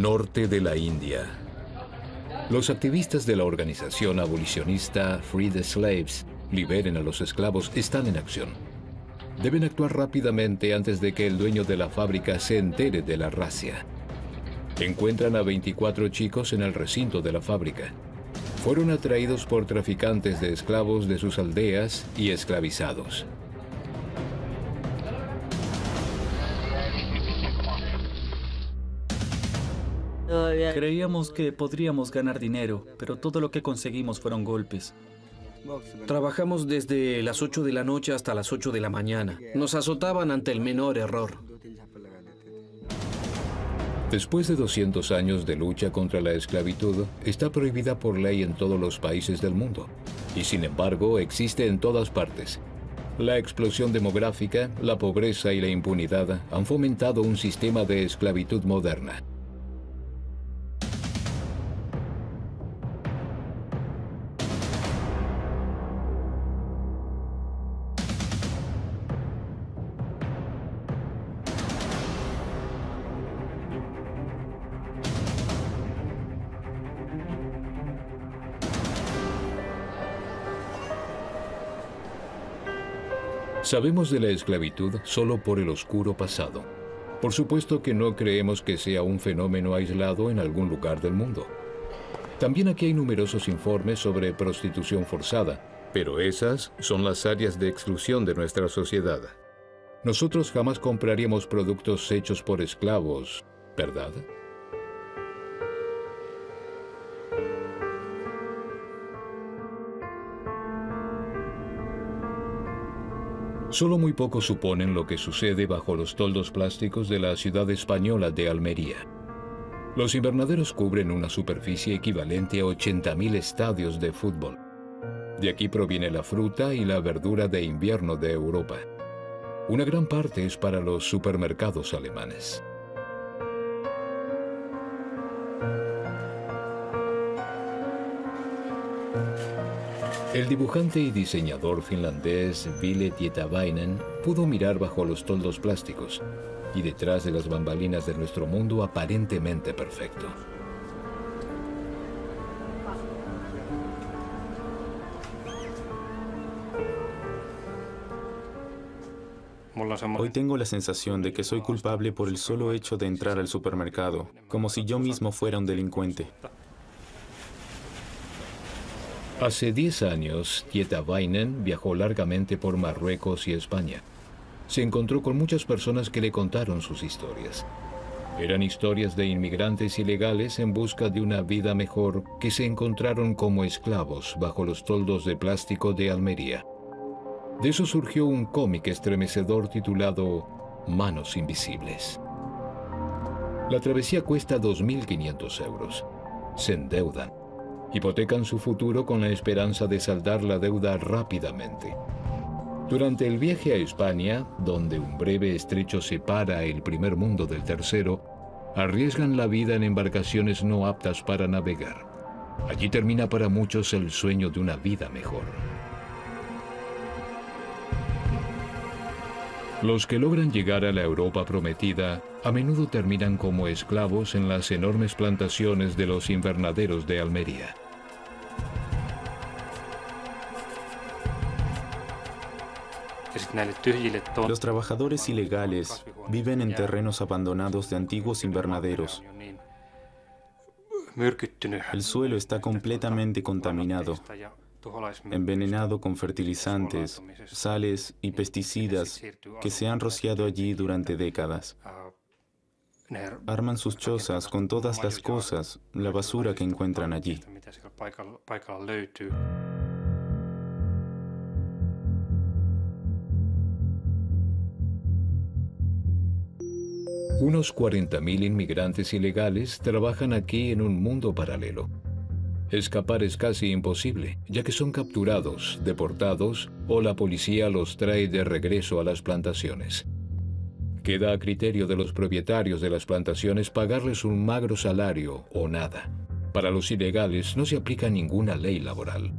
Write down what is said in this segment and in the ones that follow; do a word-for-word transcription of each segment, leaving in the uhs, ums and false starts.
Norte de la India. Los activistas de la organización abolicionista Free the Slaves, Liberen a los esclavos, están en acción. Deben actuar rápidamente antes de que el dueño de la fábrica se entere de la racia. Encuentran a veinticuatro chicos en el recinto de la fábrica. Fueron atraídos por traficantes de esclavos de sus aldeas y esclavizados. Creíamos que podríamos ganar dinero, pero todo lo que conseguimos fueron golpes. Trabajamos desde las ocho de la noche hasta las ocho de la mañana. Nos azotaban ante el menor error. Después de doscientos años de lucha contra la esclavitud, está prohibida por ley en todos los países del mundo. Y sin embargo, existe en todas partes. La explosión demográfica, la pobreza y la impunidad han fomentado un sistema de esclavitud moderna. Sabemos de la esclavitud solo por el oscuro pasado. Por supuesto que no creemos que sea un fenómeno aislado en algún lugar del mundo. También aquí hay numerosos informes sobre prostitución forzada, pero esas son las áreas de exclusión de nuestra sociedad. Nosotros jamás compraríamos productos hechos por esclavos, ¿verdad? Solo muy pocos suponen lo que sucede bajo los toldos plásticos de la ciudad española de Almería. Los invernaderos cubren una superficie equivalente a ochenta mil estadios de fútbol. De aquí proviene la fruta y la verdura de invierno de Europa. Una gran parte es para los supermercados alemanes. El dibujante y diseñador finlandés Ville Tietäväinen pudo mirar bajo los toldos plásticos y detrás de las bambalinas de nuestro mundo aparentemente perfecto. Hoy tengo la sensación de que soy culpable por el solo hecho de entrar al supermercado, como si yo mismo fuera un delincuente. Hace diez años, Tietäväinen viajó largamente por Marruecos y España. Se encontró con muchas personas que le contaron sus historias. Eran historias de inmigrantes ilegales en busca de una vida mejor que se encontraron como esclavos bajo los toldos de plástico de Almería. De eso surgió un cómic estremecedor titulado Manos Invisibles. La travesía cuesta dos mil quinientos euros. Se endeudan. Hipotecan su futuro con la esperanza de saldar la deuda rápidamente. Durante el viaje a España, donde un breve estrecho separa el primer mundo del tercero, arriesgan la vida en embarcaciones no aptas para navegar. Allí termina para muchos el sueño de una vida mejor. Los que logran llegar a la Europa prometida a menudo terminan como esclavos en las enormes plantaciones de los invernaderos de Almería. Los trabajadores ilegales viven en terrenos abandonados de antiguos invernaderos. El suelo está completamente contaminado, envenenado con fertilizantes, sales y pesticidas que se han rociado allí durante décadas. Arman sus chozas con todas las cosas, la basura que encuentran allí. Unos cuarenta mil inmigrantes ilegales trabajan aquí en un mundo paralelo. Escapar es casi imposible, ya que son capturados, deportados o la policía los trae de regreso a las plantaciones. Queda a criterio de los propietarios de las plantaciones pagarles un magro salario o nada. Para los ilegales no se aplica ninguna ley laboral.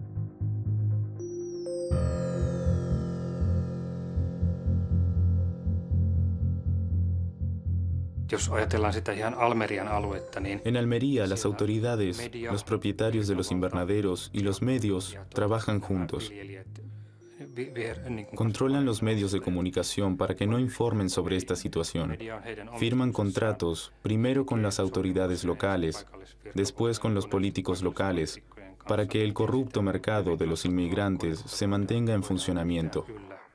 En Almería, las autoridades, los propietarios de los invernaderos y los medios trabajan juntos. Controlan los medios de comunicación para que no informen sobre esta situación. Firman contratos, primero con las autoridades locales, después con los políticos locales, para que el corrupto mercado de los inmigrantes se mantenga en funcionamiento.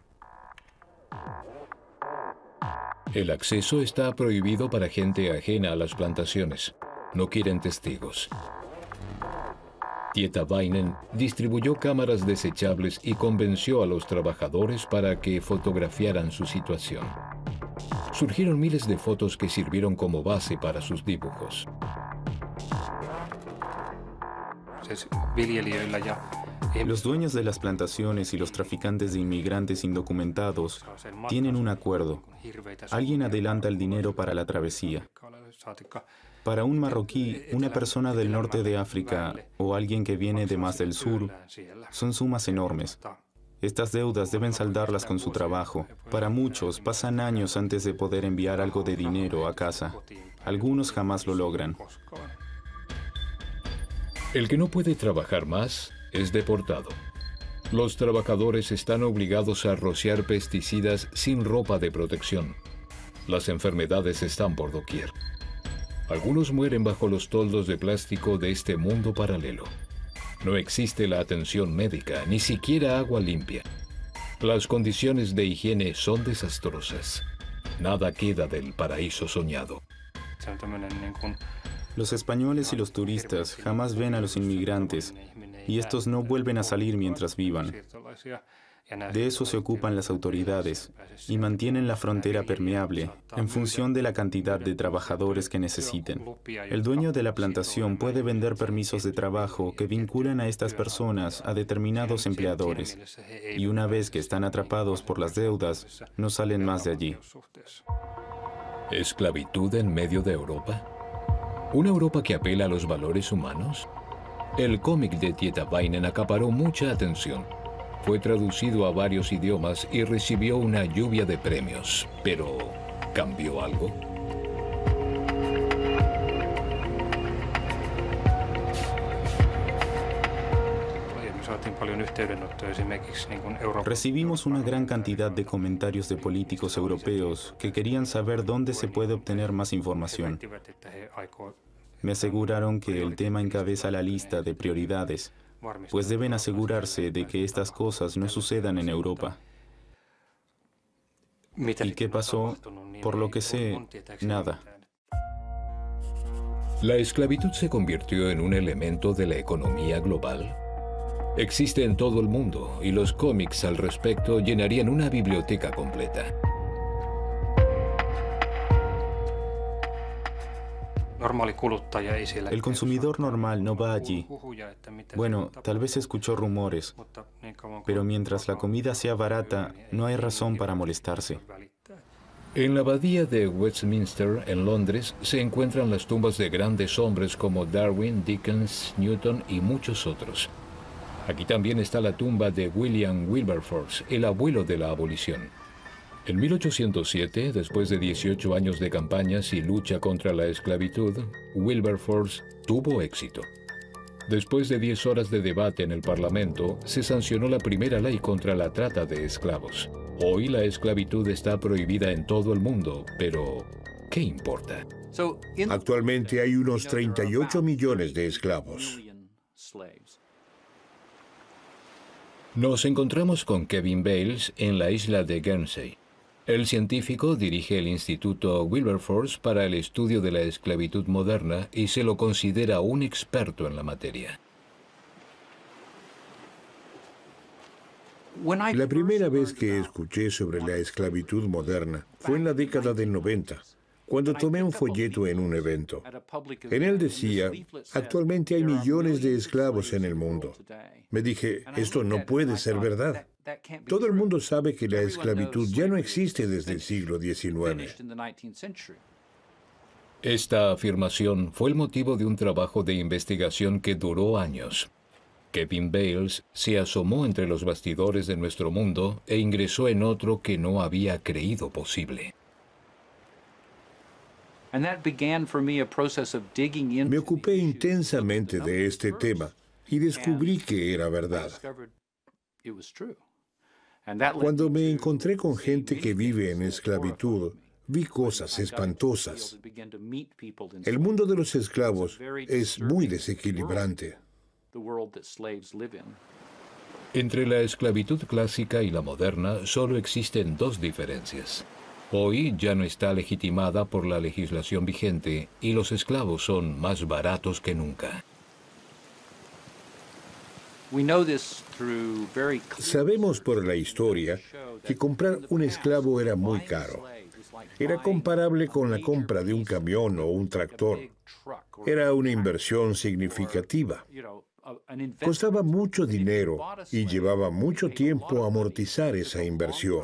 El acceso está prohibido para gente ajena a las plantaciones. No quieren testigos. Tietavainen distribuyó cámaras desechables y convenció a los trabajadores para que fotografiaran su situación. Surgieron miles de fotos que sirvieron como base para sus dibujos. Los dueños de las plantaciones y los traficantes de inmigrantes indocumentados tienen un acuerdo. Alguien adelanta el dinero para la travesía. Para un marroquí, una persona del norte de África o alguien que viene de más del sur, son sumas enormes. Estas deudas deben saldarlas con su trabajo. Para muchos, pasan años antes de poder enviar algo de dinero a casa. Algunos jamás lo logran. El que no puede trabajar más es deportado. Los trabajadores están obligados a rociar pesticidas sin ropa de protección. Las enfermedades están por doquier. Algunos mueren bajo los toldos de plástico de este mundo paralelo. No existe la atención médica, ni siquiera agua limpia. Las condiciones de higiene son desastrosas. Nada queda del paraíso soñado. Los españoles y los turistas jamás ven a los inmigrantes y estos no vuelven a salir mientras vivan. De eso se ocupan las autoridades y mantienen la frontera permeable en función de la cantidad de trabajadores que necesiten. El dueño de la plantación puede vender permisos de trabajo que vinculan a estas personas a determinados empleadores y una vez que están atrapados por las deudas, no salen más de allí. ¿Esclavitud en medio de Europa? ¿Una Europa que apela a los valores humanos? El cómic de Tietavainen acaparó mucha atención. Fue traducido a varios idiomas y recibió una lluvia de premios. Pero, ¿cambió algo? Recibimos una gran cantidad de comentarios de políticos europeos que querían saber dónde se puede obtener más información. Me aseguraron que el tema encabeza la lista de prioridades, pues deben asegurarse de que estas cosas no sucedan en Europa. ¿Y qué pasó? Por lo que sé, nada. ¿La esclavitud se convirtió en un elemento de la economía global? Existe en todo el mundo y los cómics al respecto llenarían una biblioteca completa. El consumidor normal no va allí. Bueno, tal vez escuchó rumores, pero mientras la comida sea barata, no hay razón para molestarse. En la abadía de Westminster, en Londres, se encuentran las tumbas de grandes hombres como Darwin, Dickens, Newton y muchos otros. Aquí también está la tumba de William Wilberforce, el abuelo de la abolición. En mil ochocientos siete, después de dieciocho años de campañas y lucha contra la esclavitud, Wilberforce tuvo éxito. Después de diez horas de debate en el Parlamento, se sancionó la primera ley contra la trata de esclavos. Hoy la esclavitud está prohibida en todo el mundo, pero ¿qué importa? Actualmente hay unos treinta y ocho millones de esclavos. Nos encontramos con Kevin Bales en la isla de Guernsey. El científico dirige el Instituto Wilberforce para el estudio de la esclavitud moderna y se lo considera un experto en la materia. La primera vez que escuché sobre la esclavitud moderna fue en la década del noventa, cuando tomé un folleto en un evento. En él decía, actualmente hay millones de esclavos en el mundo. Me dije, esto no puede ser verdad. Todo el mundo sabe que la esclavitud ya no existe desde el siglo diecinueve. Esta afirmación fue el motivo de un trabajo de investigación que duró años. Kevin Bales se asomó entre los bastidores de nuestro mundo e ingresó en otro que no había creído posible. Me ocupé intensamente de este tema y descubrí que era verdad. Cuando me encontré con gente que vive en esclavitud, vi cosas espantosas. El mundo de los esclavos es muy desequilibrante. Entre la esclavitud clásica y la moderna solo existen dos diferencias. Hoy ya no está legitimada por la legislación vigente y los esclavos son más baratos que nunca. Sabemos por la historia que comprar un esclavo era muy caro. Era comparable con la compra de un camión o un tractor. Era una inversión significativa. Costaba mucho dinero y llevaba mucho tiempo amortizar esa inversión.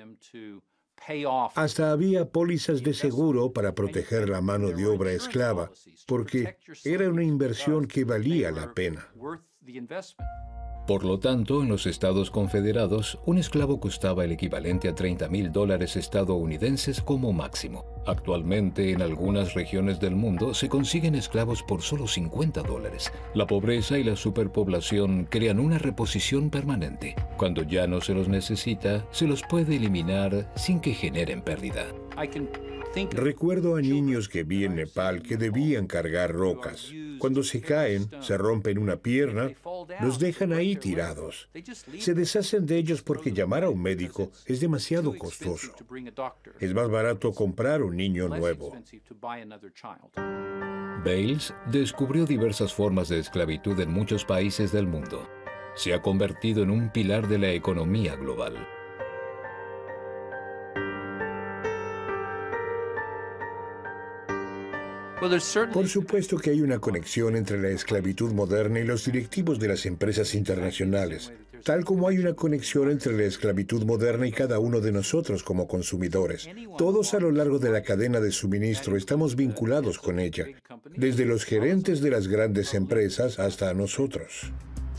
Hasta había pólizas de seguro para proteger la mano de obra esclava, porque era una inversión que valía la pena. Por lo tanto, en los Estados Confederados, un esclavo costaba el equivalente a treinta mil dólares estadounidenses como máximo. Actualmente, en algunas regiones del mundo, se consiguen esclavos por solo cincuenta dólares. La pobreza y la superpoblación crean una reposición permanente. Cuando ya no se los necesita, se los puede eliminar sin que generen pérdida. Recuerdo a niños que vi en Nepal que debían cargar rocas. Cuando se caen, se rompen una pierna, los dejan ahí tirados. Se deshacen de ellos porque llamar a un médico es demasiado costoso. Es más barato comprar un niño nuevo. Bales descubrió diversas formas de esclavitud en muchos países del mundo. Se ha convertido en un pilar de la economía global. Por supuesto que hay una conexión entre la esclavitud moderna y los directivos de las empresas internacionales, tal como hay una conexión entre la esclavitud moderna y cada uno de nosotros como consumidores. Todos a lo largo de la cadena de suministro estamos vinculados con ella, desde los gerentes de las grandes empresas hasta nosotros.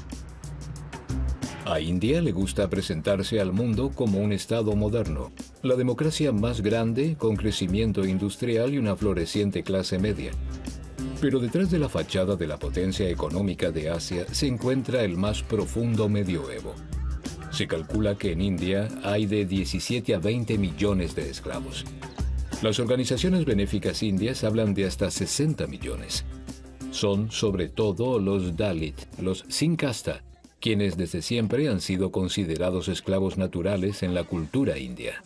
A India le gusta presentarse al mundo como un estado moderno, la democracia más grande, con crecimiento industrial y una floreciente clase media. Pero detrás de la fachada de la potencia económica de Asia se encuentra el más profundo medioevo. Se calcula que en India hay de diecisiete a veinte millones de esclavos. Las organizaciones benéficas indias hablan de hasta sesenta millones. Son sobre todo los Dalit, los sin casta, quienes desde siempre han sido considerados esclavos naturales en la cultura india.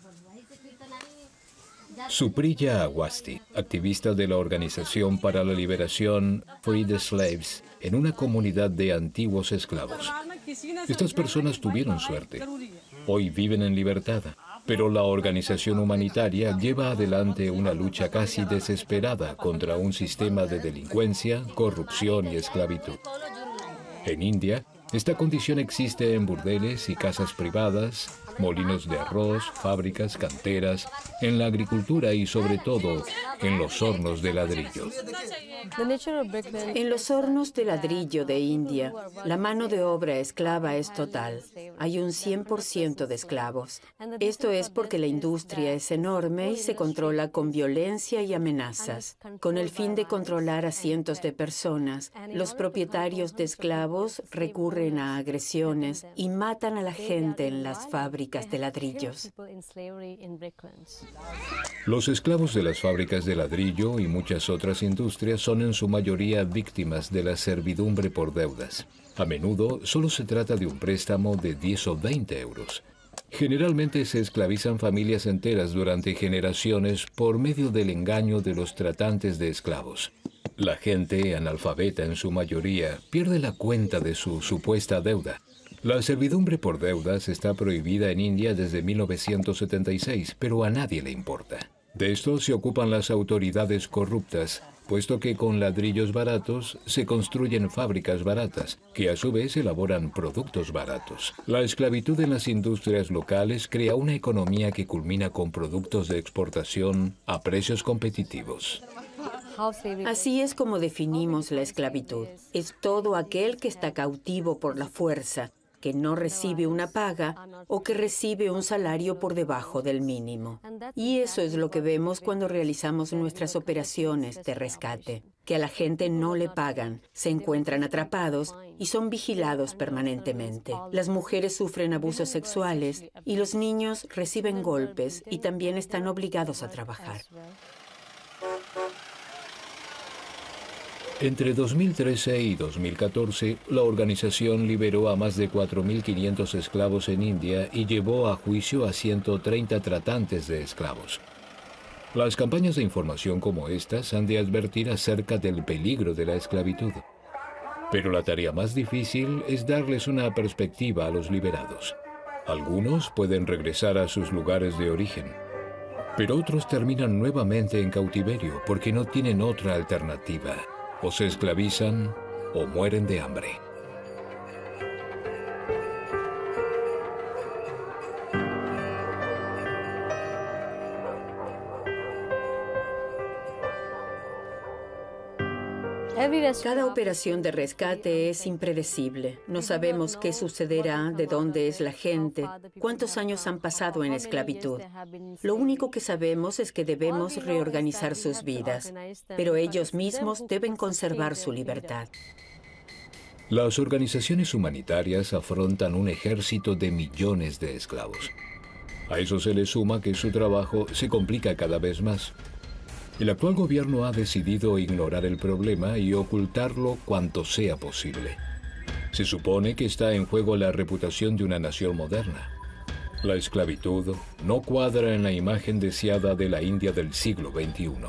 Supriya Awasthi, activista de la Organización para la Liberación Free the Slaves, en una comunidad de antiguos esclavos. Estas personas tuvieron suerte. Hoy viven en libertad, pero la organización humanitaria lleva adelante una lucha casi desesperada contra un sistema de delincuencia, corrupción y esclavitud. En India, esta condición existe en burdeles y casas privadas, molinos de arroz, fábricas, canteras, en la agricultura y sobre todo en los hornos de ladrillo. En los hornos de ladrillo de India, la mano de obra esclava es total. Hay un cien por ciento de esclavos. Esto es porque la industria es enorme y se controla con violencia y amenazas. Con el fin de controlar a cientos de personas, los propietarios de esclavos recurren a agresiones y matan a la gente en las fábricas de ladrillos. Los esclavos de las fábricas de ladrillo y muchas otras industrias son en su mayoría víctimas de la servidumbre por deudas. A menudo solo se trata de un préstamo de diez o veinte euros. Generalmente se esclavizan familias enteras durante generaciones por medio del engaño de los tratantes de esclavos. La gente, analfabeta en su mayoría, pierde la cuenta de su supuesta deuda. La servidumbre por deudas está prohibida en India desde mil novecientos setenta y seis, pero a nadie le importa. De esto se ocupan las autoridades corruptas, puesto que con ladrillos baratos se construyen fábricas baratas, que a su vez elaboran productos baratos. La esclavitud en las industrias locales crea una economía que culmina con productos de exportación a precios competitivos. Así es como definimos la esclavitud. Es todo aquel que está cautivo por la fuerza, que no recibe una paga o que recibe un salario por debajo del mínimo. Y eso es lo que vemos cuando realizamos nuestras operaciones de rescate, que a la gente no le pagan, se encuentran atrapados y son vigilados permanentemente. Las mujeres sufren abusos sexuales y los niños reciben golpes y también están obligados a trabajar. Entre dos mil trece y dos mil catorce, la organización liberó a más de cuatro mil quinientos esclavos en India y llevó a juicio a ciento treinta tratantes de esclavos. Las campañas de información como estas han de advertir acerca del peligro de la esclavitud. Pero la tarea más difícil es darles una perspectiva a los liberados. Algunos pueden regresar a sus lugares de origen, pero otros terminan nuevamente en cautiverio porque no tienen otra alternativa. O se esclavizan o mueren de hambre. Cada operación de rescate es impredecible. No sabemos qué sucederá, de dónde es la gente, cuántos años han pasado en esclavitud. Lo único que sabemos es que debemos reorganizar sus vidas, pero ellos mismos deben conservar su libertad. Las organizaciones humanitarias afrontan un ejército de millones de esclavos. A eso se le suma que su trabajo se complica cada vez más. El actual gobierno ha decidido ignorar el problema y ocultarlo cuanto sea posible. Se supone que está en juego la reputación de una nación moderna. La esclavitud no cuadra en la imagen deseada de la India del siglo veintiuno.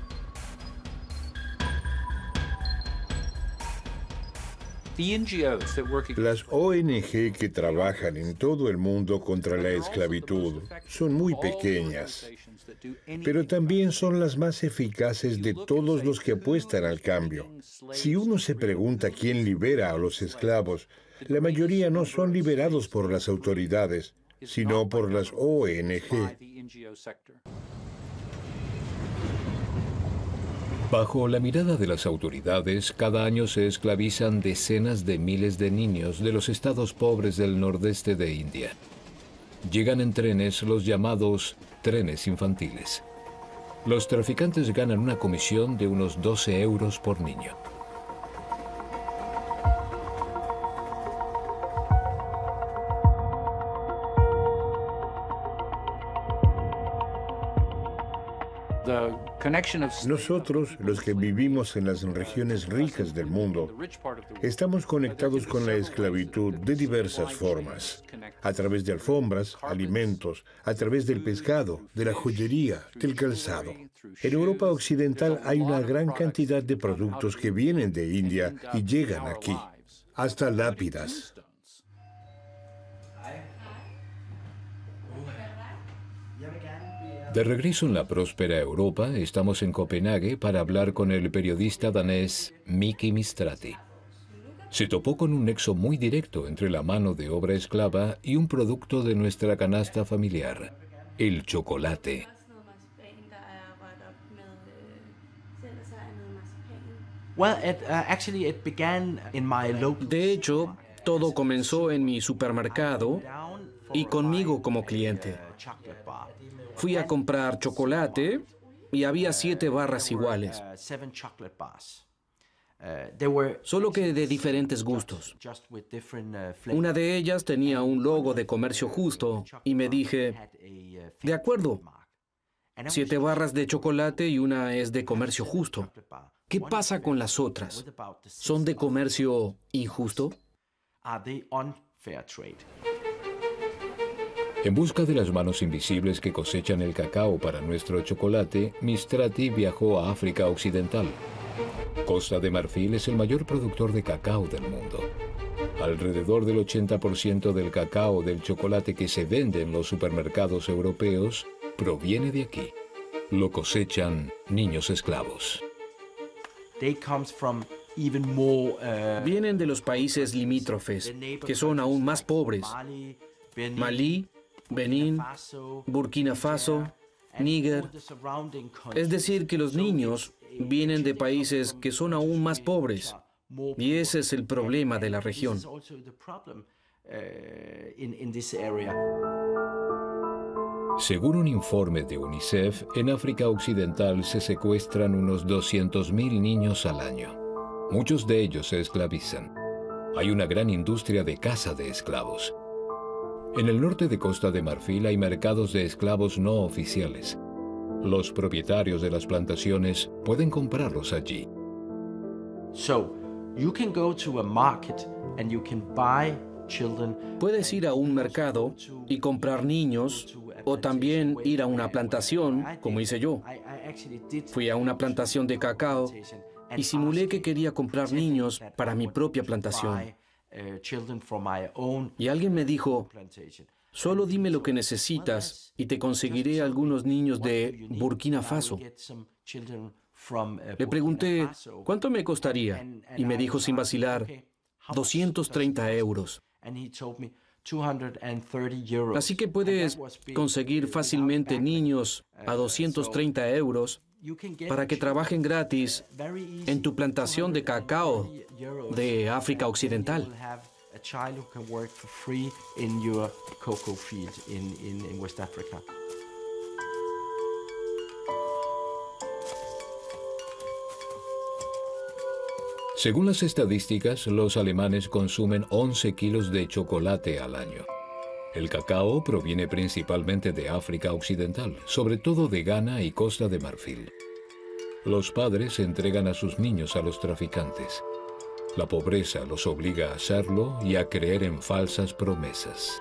Las O N G que trabajan en todo el mundo contra la esclavitud son muy pequeñas, pero también son las más eficaces de todos los que apuestan al cambio. Si uno se pregunta quién libera a los esclavos, la mayoría no son liberados por las autoridades, sino por las O N G. Bajo la mirada de las autoridades, cada año se esclavizan decenas de miles de niños de los estados pobres del nordeste de India. Llegan en trenes los llamados trenes infantiles. Los traficantes ganan una comisión de unos doce euros por niño. Nosotros, los que vivimos en las regiones ricas del mundo, estamos conectados con la esclavitud de diversas formas, a través de alfombras, alimentos, a través del pescado, de la joyería, del calzado. En Europa Occidental hay una gran cantidad de productos que vienen de India y llegan aquí, hasta lápidas. De regreso en la próspera Europa, estamos en Copenhague para hablar con el periodista danés Miki Mistrati. Se topó con un nexo muy directo entre la mano de obra esclava y un producto de nuestra canasta familiar, el chocolate. De hecho, todo comenzó en mi supermercado y conmigo como cliente. Fui a comprar chocolate y había siete barras iguales, solo que de diferentes gustos. Una de ellas tenía un logo de comercio justo y me dije, de acuerdo, siete barras de chocolate y una es de comercio justo. ¿Qué pasa con las otras? ¿Son de comercio injusto? En busca de las manos invisibles que cosechan el cacao para nuestro chocolate, Mistrati viajó a África Occidental. Costa de Marfil es el mayor productor de cacao del mundo. Alrededor del ochenta por ciento del cacao del chocolate que se vende en los supermercados europeos proviene de aquí. Lo cosechan niños esclavos. Vienen de los países limítrofes, que son aún más pobres. Malí, Benín, Burkina Faso, Níger. Es decir, que los niños vienen de países que son aún más pobres. Y ese es el problema de la región. Según un informe de UNICEF, en África Occidental se secuestran unos doscientos mil niños al año. Muchos de ellos se esclavizan. Hay una gran industria de caza de esclavos. En el norte de Costa de Marfil hay mercados de esclavos no oficiales. Los propietarios de las plantaciones pueden comprarlos allí. Puedes ir a un mercado y comprar niños, o también ir a una plantación, como hice yo. Fui a una plantación de cacao y simulé que quería comprar niños para mi propia plantación. Y alguien me dijo, solo dime lo que necesitas y te conseguiré algunos niños de Burkina Faso. Le pregunté, ¿cuánto me costaría? Y me dijo sin vacilar, doscientos treinta euros. Así que puedes conseguir fácilmente niños a doscientos treinta euros para que trabajen gratis en tu plantación de cacao de África Occidental. Según las estadísticas, los alemanes consumen once kilos de chocolate al año. El cacao proviene principalmente de África Occidental, sobre todo de Ghana y Costa de Marfil. Los padres entregan a sus niños a los traficantes. La pobreza los obliga a hacerlo y a creer en falsas promesas.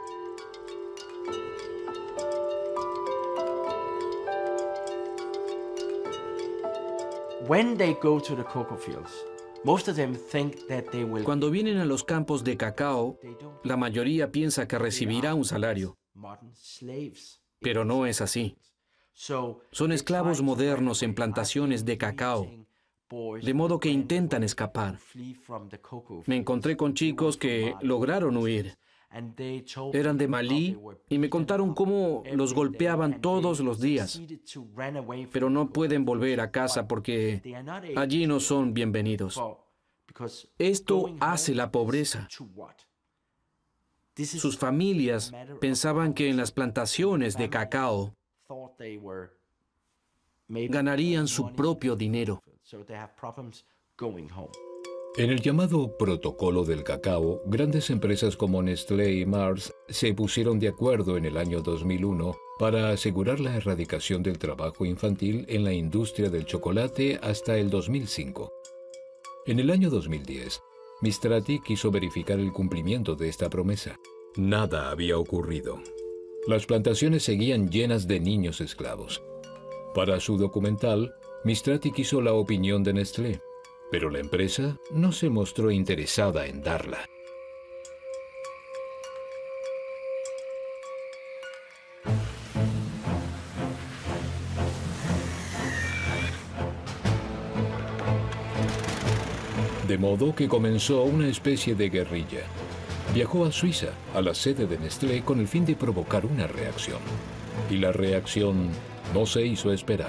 When they go to the cocoa fields, most of them think that they will... Cuando vienen a los campos de cacao, la mayoría piensa que recibirá un salario. Pero no es así. Son esclavos modernos en plantaciones de cacao, de modo que intentan escapar. Me encontré con chicos que lograron huir. Eran de Malí y me contaron cómo los golpeaban todos los días, pero no pueden volver a casa porque allí no son bienvenidos. Esto hace la pobreza. Sus familias pensaban que en las plantaciones de cacao ganarían su propio dinero. En el llamado Protocolo del Cacao, grandes empresas como Nestlé y Mars se pusieron de acuerdo en el año dos mil uno para asegurar la erradicación del trabajo infantil en la industria del chocolate hasta el dos mil cinco. En el año dos mil diez, Mistrati quiso verificar el cumplimiento de esta promesa. Nada había ocurrido. Las plantaciones seguían llenas de niños esclavos. Para su documental, Mistrati quiso la opinión de Nestlé, pero la empresa no se mostró interesada en darla. De modo que comenzó una especie de guerrilla. Viajó a Suiza, a la sede de Nestlé, con el fin de provocar una reacción. Y la reacción no se hizo esperar.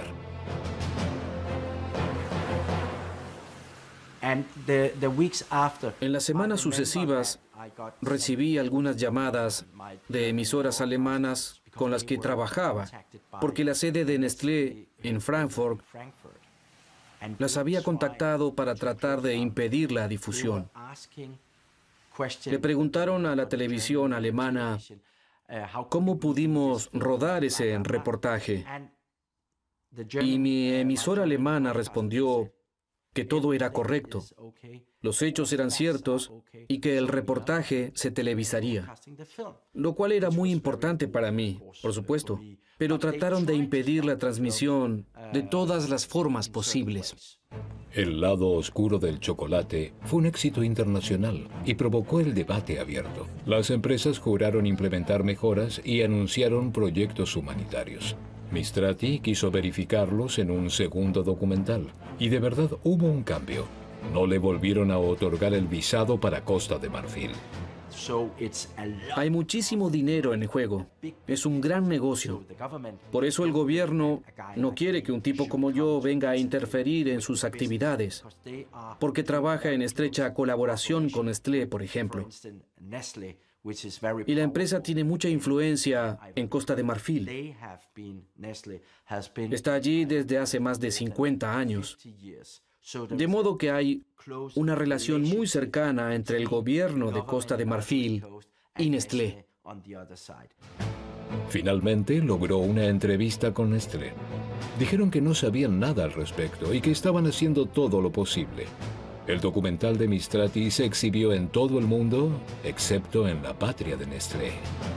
En las semanas sucesivas, recibí algunas llamadas de emisoras alemanas con las que trabajaba, porque la sede de Nestlé en Frankfurt las había contactado para tratar de impedir la difusión. Le preguntaron a la televisión alemana cómo pudimos rodar ese reportaje. Y mi emisora alemana respondió que todo era correcto, los hechos eran ciertos y que el reportaje se televisaría, lo cual era muy importante para mí, por supuesto, pero trataron de impedir la transmisión de todas las formas posibles. El lado oscuro del chocolate fue un éxito internacional y provocó el debate abierto. Las empresas juraron implementar mejoras y anunciaron proyectos humanitarios. Mistrati quiso verificarlos en un segundo documental, y de verdad hubo un cambio. No le volvieron a otorgar el visado para Costa de Marfil. Hay muchísimo dinero en el juego. Es un gran negocio. Por eso el gobierno no quiere que un tipo como yo venga a interferir en sus actividades, porque trabaja en estrecha colaboración con Nestlé, por ejemplo. Y la empresa tiene mucha influencia en Costa de Marfil. Está allí desde hace más de cincuenta años. De modo que hay una relación muy cercana entre el gobierno de Costa de Marfil y Nestlé. Finalmente logró una entrevista con Nestlé. Dijeron que no sabían nada al respecto y que estaban haciendo todo lo posible. El documental de Mistrati se exhibió en todo el mundo, excepto en la patria de Nestlé.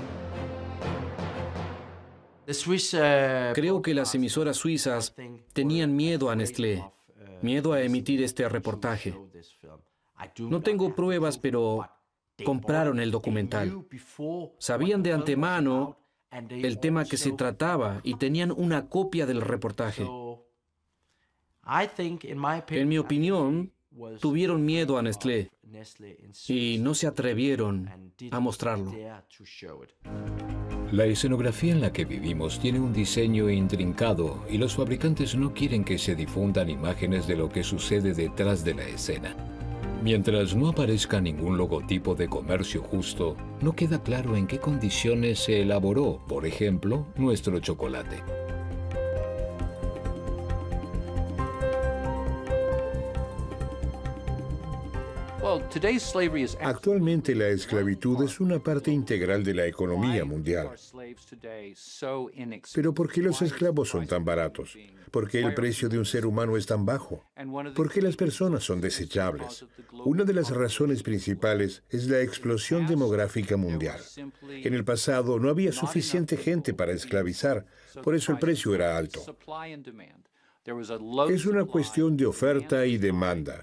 Creo que las emisoras suizas tenían miedo a Nestlé, miedo a emitir este reportaje. No tengo pruebas, pero compraron el documental. Sabían de antemano el tema que se trataba y tenían una copia del reportaje. En mi opinión, tuvieron miedo a Nestlé y no se atrevieron a mostrarlo. La escenografía en la que vivimos tiene un diseño intrincado y los fabricantes no quieren que se difundan imágenes de lo que sucede detrás de la escena. Mientras no aparezca ningún logotipo de comercio justo, no queda claro en qué condiciones se elaboró, por ejemplo, nuestro chocolate. Actualmente la esclavitud es una parte integral de la economía mundial. Pero ¿por qué los esclavos son tan baratos? ¿Por qué el precio de un ser humano es tan bajo? ¿Por qué las personas son desechables? Una de las razones principales es la explosión demográfica mundial. En el pasado no había suficiente gente para esclavizar, por eso el precio era alto. Es una cuestión de oferta y demanda.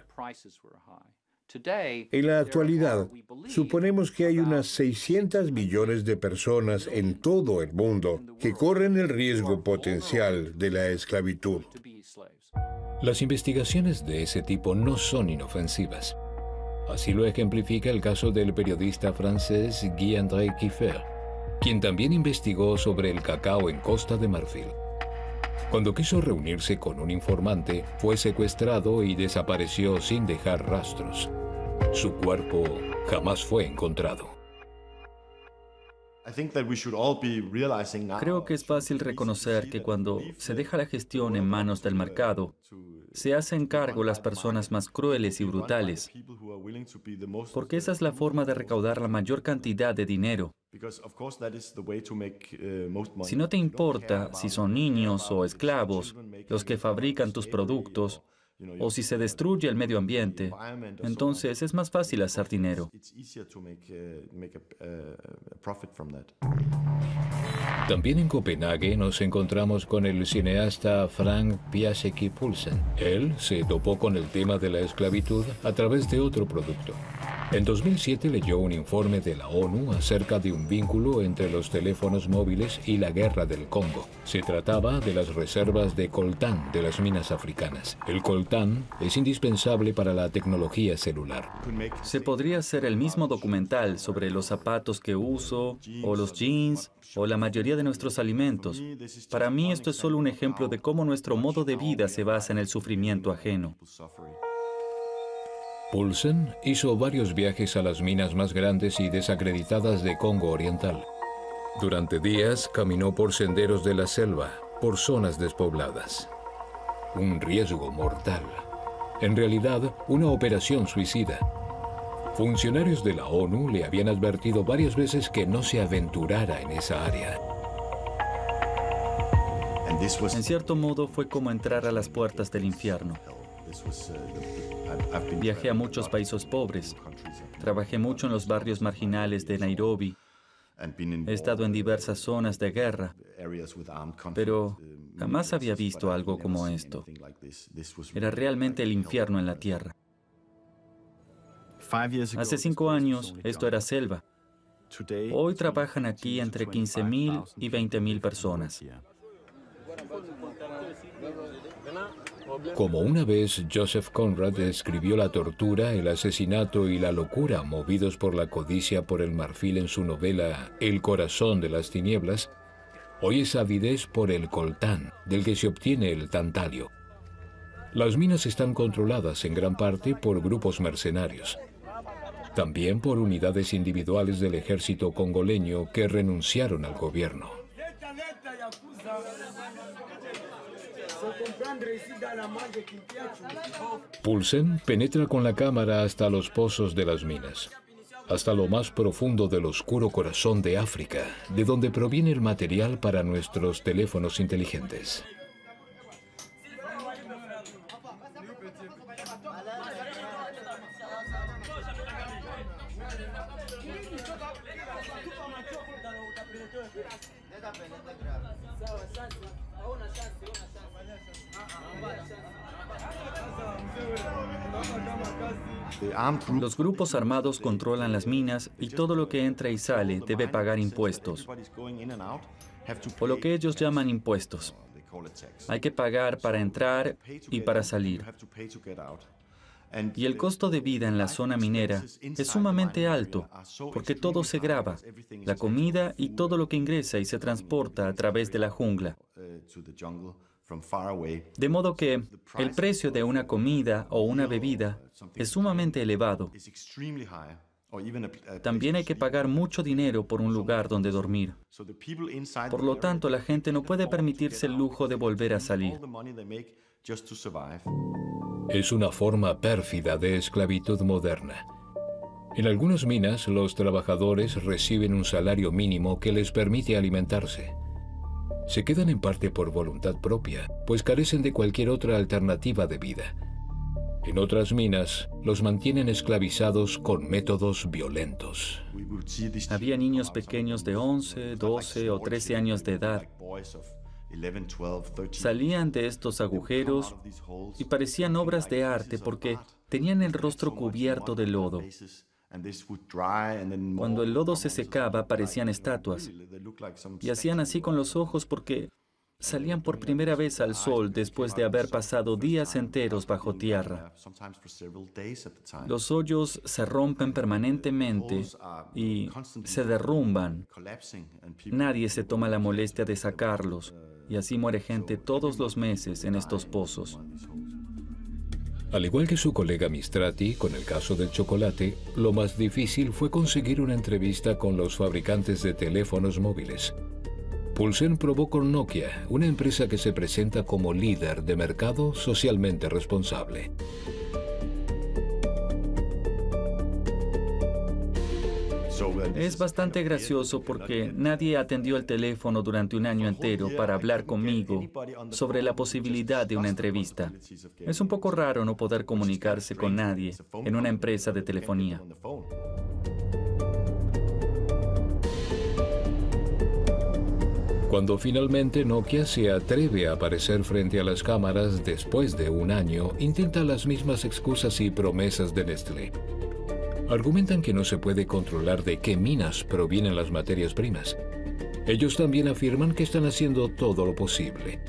En la actualidad, suponemos que hay unas seiscientos millones de personas en todo el mundo que corren el riesgo potencial de la esclavitud. Las investigaciones de ese tipo no son inofensivas. Así lo ejemplifica el caso del periodista francés Guy-André Kiefer, quien también investigó sobre el cacao en Costa de Marfil. Cuando quiso reunirse con un informante, fue secuestrado y desapareció sin dejar rastros. Su cuerpo jamás fue encontrado. Creo que es fácil reconocer que cuando se deja la gestión en manos del mercado, se hacen cargo las personas más crueles y brutales, porque esa es la forma de recaudar la mayor cantidad de dinero. Si no te importa si son niños o esclavos los que fabrican tus productos, o si se destruye el medio ambiente, entonces es más fácil hacer dinero. También en Copenhague nos encontramos con el cineasta Frank Piasecki Poulsen. Él se topó con el tema de la esclavitud a través de otro producto. En dos mil siete leyó un informe de la ONU acerca de un vínculo entre los teléfonos móviles y la guerra del Congo. Se trataba de las reservas de coltán de las minas africanas. El coltán es indispensable para la tecnología celular. Se podría hacer el mismo documental sobre los zapatos que uso, o los jeans, o la mayoría de nuestros alimentos. Para mí esto es solo un ejemplo de cómo nuestro modo de vida se basa en el sufrimiento ajeno. Poulsen hizo varios viajes a las minas más grandes y desacreditadas de Congo Oriental. Durante días caminó por senderos de la selva, por zonas despobladas. Un riesgo mortal. En realidad, una operación suicida. Funcionarios de la ONU le habían advertido varias veces que no se aventurara en esa área. En cierto modo fue como entrar a las puertas del infierno. Viajé a muchos países pobres. Trabajé mucho en los barrios marginales de Nairobi. He estado en diversas zonas de guerra, pero jamás había visto algo como esto. Era realmente el infierno en la tierra. Hace cinco años, esto era selva. Hoy trabajan aquí entre quince mil y veinte mil personas. Como una vez Joseph Conrad describió la tortura, el asesinato y la locura movidos por la codicia por el marfil en su novela El corazón de las tinieblas, hoy es avidez por el coltán, del que se obtiene el tantalio. Las minas están controladas en gran parte por grupos mercenarios. también por unidades individuales del ejército congoleño que renunciaron al gobierno. Poulsen penetra con la cámara hasta los pozos de las minas, hasta lo más profundo del oscuro corazón de África, de donde proviene el material para nuestros teléfonos inteligentes. Los grupos armados controlan las minas y todo lo que entra y sale debe pagar impuestos, o lo que ellos llaman impuestos. Hay que pagar para entrar y para salir. Y el costo de vida en la zona minera es sumamente alto, porque todo se graba, la comida y todo lo que ingresa y se transporta a través de la jungla. De modo que el precio de una comida o una bebida es sumamente elevado. También hay que pagar mucho dinero por un lugar donde dormir. Por lo tanto, la gente no puede permitirse el lujo de volver a salir. Es una forma pérfida de esclavitud moderna. En algunas minas, los trabajadores reciben un salario mínimo que les permite alimentarse. Se quedan en parte por voluntad propia, pues carecen de cualquier otra alternativa de vida. En otras minas, los mantienen esclavizados con métodos violentos. Había niños pequeños de once, doce o trece años de edad. Salían de estos agujeros y parecían obras de arte porque tenían el rostro cubierto de lodo. Cuando el lodo se secaba, parecían estatuas. Y hacían así con los ojos porque salían por primera vez al sol después de haber pasado días enteros bajo tierra. Los hoyos se rompen permanentemente y se derrumban. Nadie se toma la molestia de sacarlos, y así muere gente todos los meses en estos pozos. Al igual que su colega Mistrati, con el caso del chocolate, lo más difícil fue conseguir una entrevista con los fabricantes de teléfonos móviles. Poulsen probó con Nokia, una empresa que se presenta como líder de mercado socialmente responsable. Es bastante gracioso porque nadie atendió el teléfono durante un año entero para hablar conmigo sobre la posibilidad de una entrevista. Es un poco raro no poder comunicarse con nadie en una empresa de telefonía. Cuando finalmente Nokia se atreve a aparecer frente a las cámaras después de un año, intenta las mismas excusas y promesas de Nestlé. Argumentan que no se puede controlar de qué minas provienen las materias primas. Ellos también afirman que están haciendo todo lo posible.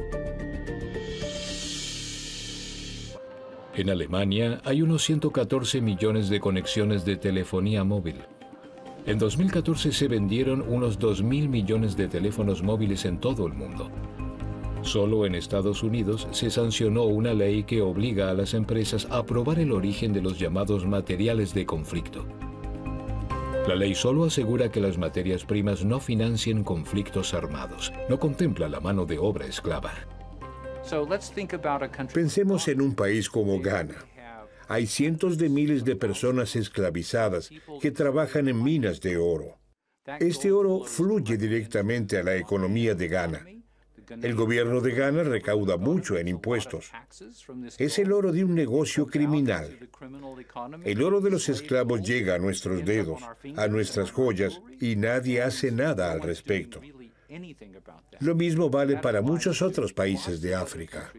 En Alemania hay unos ciento catorce millones de conexiones de telefonía móvil. En dos mil catorce se vendieron unos dos mil millones de teléfonos móviles en todo el mundo. Solo en Estados Unidos se sancionó una ley que obliga a las empresas a probar el origen de los llamados materiales de conflicto. La ley solo asegura que las materias primas no financien conflictos armados. No contempla la mano de obra esclava. Pensemos en un país como Ghana. Hay cientos de miles de personas esclavizadas que trabajan en minas de oro. Este oro fluye directamente a la economía de Ghana. El gobierno de Ghana recauda mucho en impuestos. Es el oro de un negocio criminal. El oro de los esclavos llega a nuestros dedos, a nuestras joyas, y nadie hace nada al respecto. Lo mismo vale para muchos otros países de África.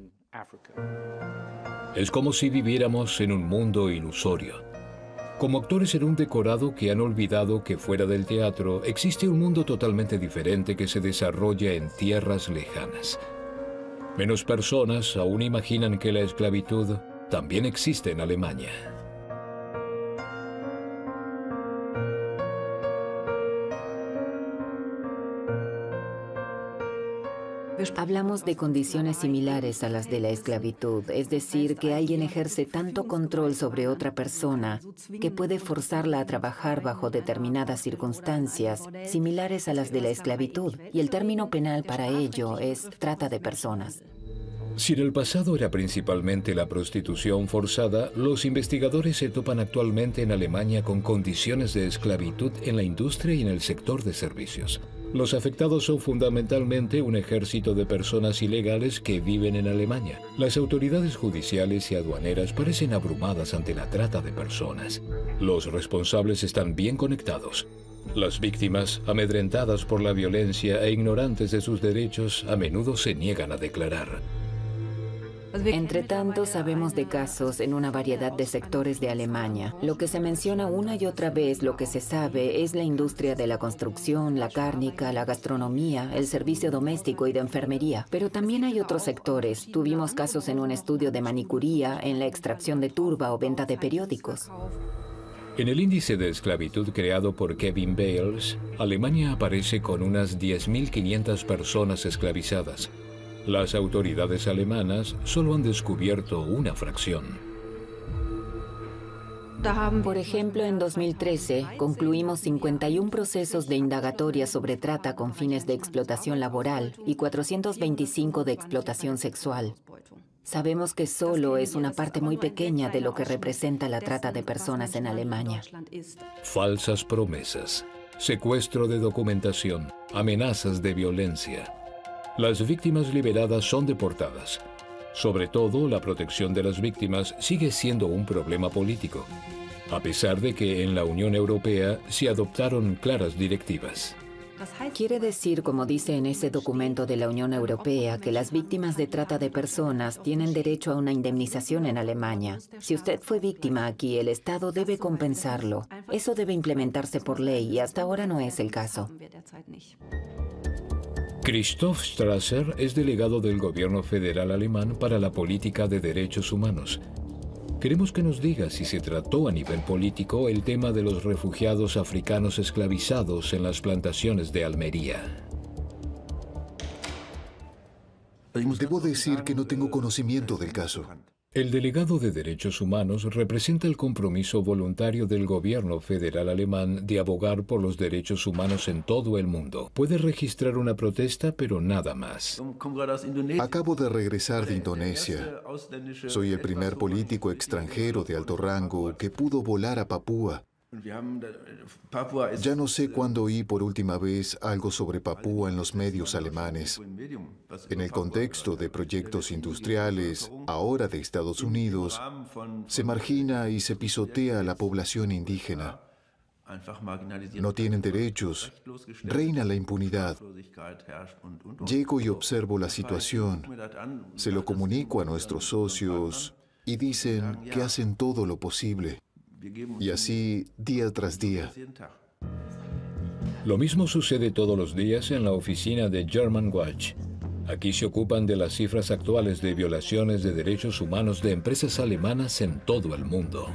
Es como si viviéramos en un mundo ilusorio. Como actores en un decorado que han olvidado que fuera del teatro existe un mundo totalmente diferente que se desarrolla en tierras lejanas. Menos personas aún imaginan que la esclavitud también existe en Alemania. Hablamos de condiciones similares a las de la esclavitud, es decir, que alguien ejerce tanto control sobre otra persona que puede forzarla a trabajar bajo determinadas circunstancias similares a las de la esclavitud, y el término penal para ello es trata de personas. Si en el pasado era principalmente la prostitución forzada, los investigadores se topan actualmente en Alemania con condiciones de esclavitud en la industria y en el sector de servicios. Los afectados son fundamentalmente un ejército de personas ilegales que viven en Alemania. Las autoridades judiciales y aduaneras parecen abrumadas ante la trata de personas. Los responsables están bien conectados. Las víctimas, amedrentadas por la violencia e ignorantes de sus derechos, a menudo se niegan a declarar. Entre tanto, sabemos de casos en una variedad de sectores de Alemania. Lo que se menciona una y otra vez, lo que se sabe, es la industria de la construcción, la cárnica, la gastronomía, el servicio doméstico y de enfermería. Pero también hay otros sectores. Tuvimos casos en un estudio de manicuría, en la extracción de turba o venta de periódicos. En el índice de esclavitud creado por Kevin Bales, Alemania aparece con unas diez mil quinientas personas esclavizadas. Las autoridades alemanas solo han descubierto una fracción. Por ejemplo, en dos mil trece concluimos cincuenta y un procesos de indagatoria sobre trata con fines de explotación laboral y cuatrocientos veinticinco de explotación sexual. Sabemos que solo es una parte muy pequeña de lo que representa la trata de personas en Alemania. Falsas promesas, secuestro de documentación, amenazas de violencia. Las víctimas liberadas son deportadas. Sobre todo, la protección de las víctimas sigue siendo un problema político, a pesar de que en la Unión Europea se adoptaron claras directivas. Quiere decir, como dice en ese documento de la Unión Europea, que las víctimas de trata de personas tienen derecho a una indemnización en Alemania. Si usted fue víctima aquí, el Estado debe compensarlo. Eso debe implementarse por ley y hasta ahora no es el caso. Christoph Strasser es delegado del gobierno federal alemán para la política de derechos humanos. Queremos que nos diga si se trató a nivel político el tema de los refugiados africanos esclavizados en las plantaciones de Almería. Debo decir que no tengo conocimiento del caso. El delegado de Derechos Humanos representa el compromiso voluntario del gobierno federal alemán de abogar por los derechos humanos en todo el mundo. Puede registrar una protesta, pero nada más. Acabo de regresar de Indonesia. Soy el primer político extranjero de alto rango que pudo volar a Papúa. Ya no sé cuándo oí por última vez algo sobre Papúa en los medios alemanes. En el contexto de proyectos industriales, ahora de Estados Unidos, se margina y se pisotea a la población indígena. No tienen derechos, reina la impunidad. Llego y observo la situación, se lo comunico a nuestros socios y dicen que hacen todo lo posible. Y así, día tras día. Lo mismo sucede todos los días en la oficina de German Watch. Aquí se ocupan de las cifras actuales de violaciones de derechos humanos de empresas alemanas en todo el mundo.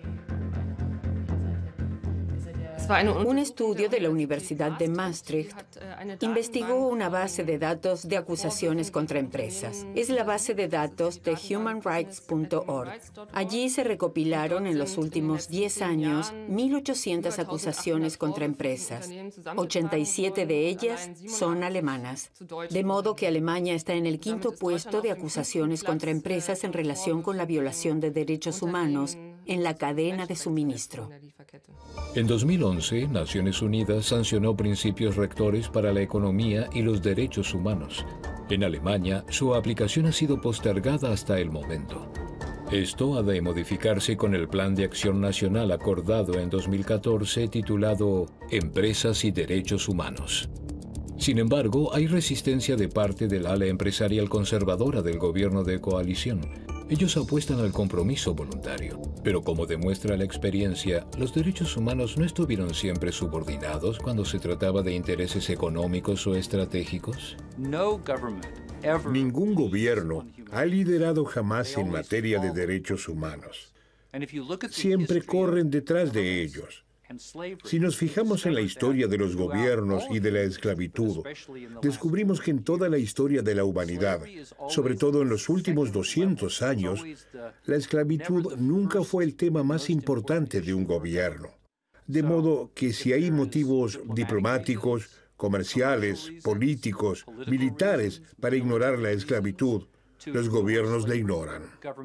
Un estudio de la Universidad de Maastricht investigó una base de datos de acusaciones contra empresas. Es la base de datos de human rights punto org. Allí se recopilaron en los últimos diez años mil ochocientas acusaciones contra empresas. ochenta y siete de ellas son alemanas. De modo que Alemania está en el quinto puesto de acusaciones contra empresas en relación con la violación de derechos humanos en la cadena de suministro. En dos mil once, Naciones Unidas sancionó principios rectores para la economía y los derechos humanos. En Alemania, su aplicación ha sido postergada hasta el momento. Esto ha de modificarse con el Plan de Acción Nacional acordado en dos mil catorce titulado Empresas y Derechos Humanos. Sin embargo, hay resistencia de parte del ala empresarial conservadora del gobierno de coalición. Ellos apuestan al compromiso voluntario, pero como demuestra la experiencia, los derechos humanos no estuvieron siempre subordinados cuando se trataba de intereses económicos o estratégicos. Ningún gobierno ha liderado jamás en materia de derechos humanos. Siempre corren detrás de ellos. Si nos fijamos en la historia de los gobiernos y de la esclavitud, descubrimos que en toda la historia de la humanidad, sobre todo en los últimos doscientos años, la esclavitud nunca fue el tema más importante de un gobierno. De modo que si hay motivos diplomáticos, comerciales, políticos, militares para ignorar la esclavitud, los gobiernos la ignoran.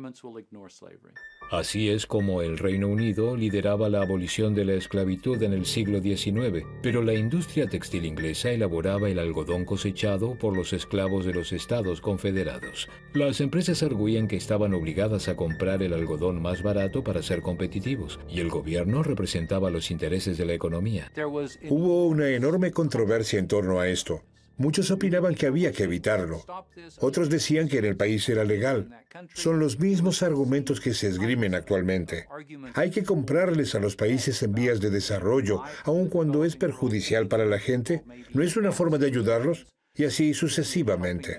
Así es como el Reino Unido lideraba la abolición de la esclavitud en el siglo diecinueve, pero la industria textil inglesa elaboraba el algodón cosechado por los esclavos de los Estados Confederados. Las empresas arguían que estaban obligadas a comprar el algodón más barato para ser competitivos, y el gobierno representaba los intereses de la economía. Hubo una enorme controversia en torno a esto. Muchos opinaban que había que evitarlo. Otros decían que en el país era legal. Son los mismos argumentos que se esgrimen actualmente. Hay que comprarles a los países en vías de desarrollo, aun cuando es perjudicial para la gente. ¿No es una forma de ayudarlos? Y así sucesivamente.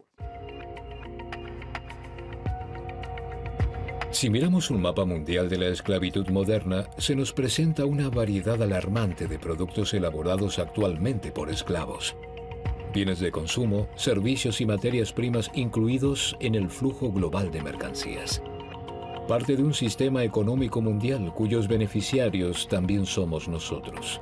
Si miramos un mapa mundial de la esclavitud moderna, se nos presenta una variedad alarmante de productos elaborados actualmente por esclavos. Bienes de consumo, servicios y materias primas incluidos en el flujo global de mercancías. Parte de un sistema económico mundial cuyos beneficiarios también somos nosotros.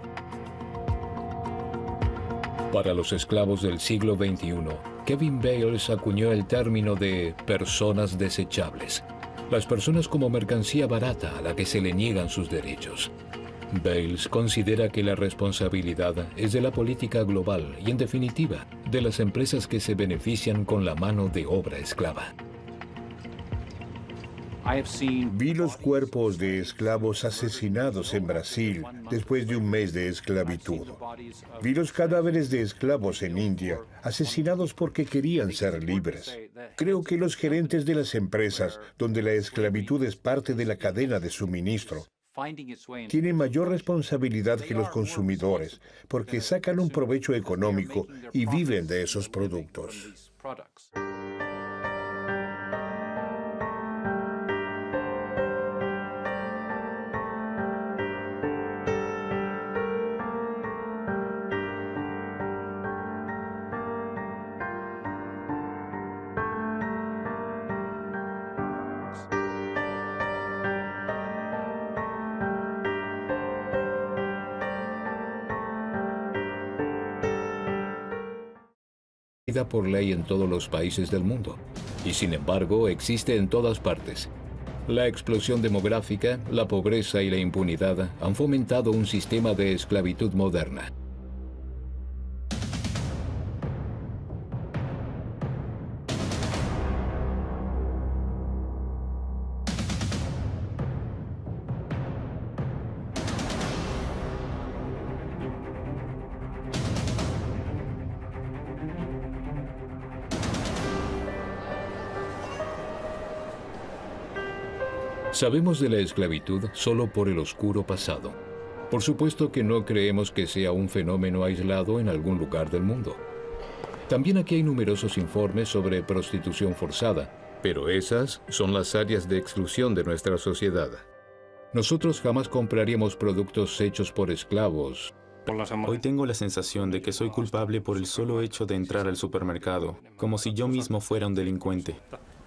Para los esclavos del siglo veintiuno, Kevin Bales acuñó el término de personas desechables. Las personas como mercancía barata a la que se le niegan sus derechos. Bales considera que la responsabilidad es de la política global y, en definitiva, de las empresas que se benefician con la mano de obra esclava. Vi los cuerpos de esclavos asesinados en Brasil después de un mes de esclavitud. Vi los cadáveres de esclavos en India, asesinados porque querían ser libres. Creo que los gerentes de las empresas, donde la esclavitud es parte de la cadena de suministro, tienen mayor responsabilidad que los consumidores, porque sacan un provecho económico y viven de esos productos. Por ley en todos los países del mundo, y sin embargo existe en todas partes. La explosión demográfica, la pobreza y la impunidad han fomentado un sistema de esclavitud moderna. Sabemos de la esclavitud solo por el oscuro pasado. Por supuesto que no creemos que sea un fenómeno aislado en algún lugar del mundo. También aquí hay numerosos informes sobre prostitución forzada, pero esas son las áreas de exclusión de nuestra sociedad. Nosotros jamás compraríamos productos hechos por esclavos. Hoy tengo la sensación de que soy culpable por el solo hecho de entrar al supermercado, como si yo mismo fuera un delincuente.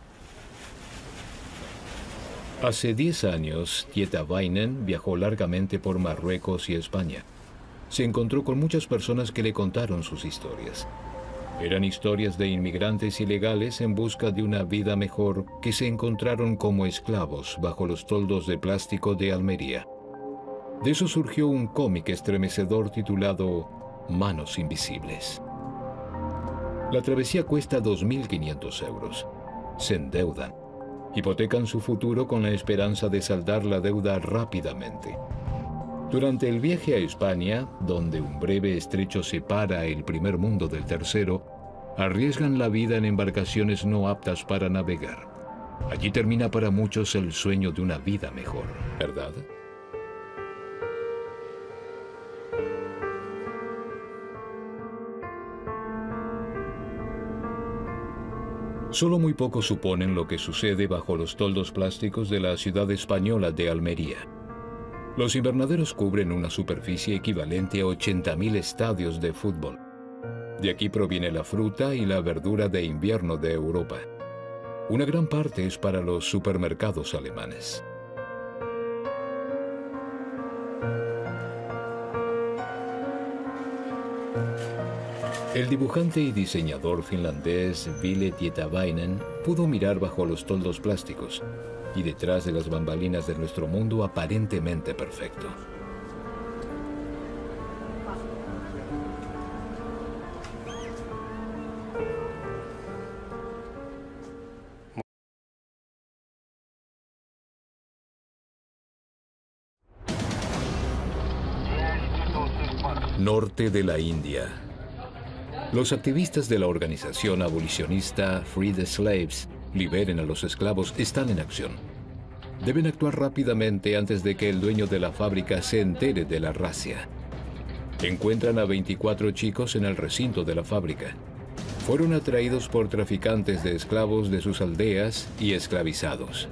Hace diez años, Tieta Weinen viajó largamente por Marruecos y España. Se encontró con muchas personas que le contaron sus historias. Eran historias de inmigrantes ilegales en busca de una vida mejor que se encontraron como esclavos bajo los toldos de plástico de Almería. De eso surgió un cómic estremecedor titulado Manos Invisibles. La travesía cuesta dos mil quinientos euros. Se endeudan. Hipotecan su futuro con la esperanza de saldar la deuda rápidamente. Durante el viaje a España, donde un breve estrecho separa el primer mundo del tercero, arriesgan la vida en embarcaciones no aptas para navegar. Allí termina para muchos el sueño de una vida mejor, ¿verdad? Solo muy pocos suponen lo que sucede bajo los toldos plásticos de la ciudad española de Almería. Los invernaderos cubren una superficie equivalente a ochenta mil estadios de fútbol. De aquí proviene la fruta y la verdura de invierno de Europa. Una gran parte es para los supermercados alemanes. El dibujante y diseñador finlandés Ville Tietäväinen pudo mirar bajo los toldos plásticos y detrás de las bambalinas de nuestro mundo aparentemente perfecto. Norte de la India. Los activistas de la organización abolicionista Free the Slaves, Liberen a los esclavos, están en acción. Deben actuar rápidamente antes de que el dueño de la fábrica se entere de la racia. Encuentran a veinticuatro chicos en el recinto de la fábrica. Fueron atraídos por traficantes de esclavos de sus aldeas y esclavizados.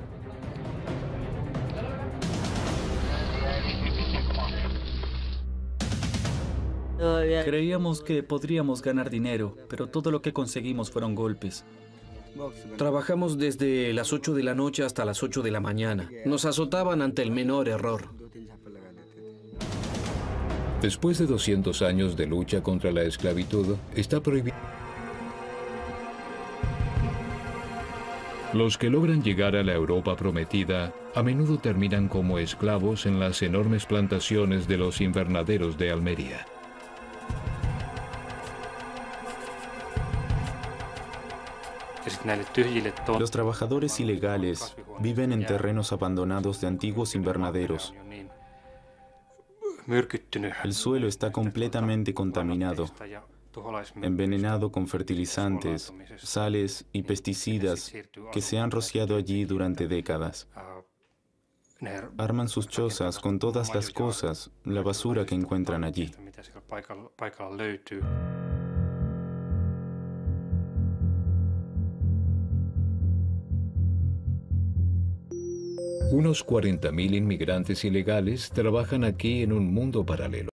Creíamos que podríamos ganar dinero, pero todo lo que conseguimos fueron golpes. Trabajamos desde las ocho de la noche hasta las ocho de la mañana. Nos azotaban ante el menor error. Después de doscientos años de lucha contra la esclavitud, está prohibido. Los que logran llegar a la Europa prometida a menudo terminan como esclavos en las enormes plantaciones de los invernaderos de Almería. Los trabajadores ilegales viven en terrenos abandonados de antiguos invernaderos. El suelo está completamente contaminado, envenenado con fertilizantes, sales y pesticidas que se han rociado allí durante décadas. Arman sus chozas con todas las cosas, la basura que encuentran allí. Unos cuarenta mil inmigrantes ilegales trabajan aquí en un mundo paralelo.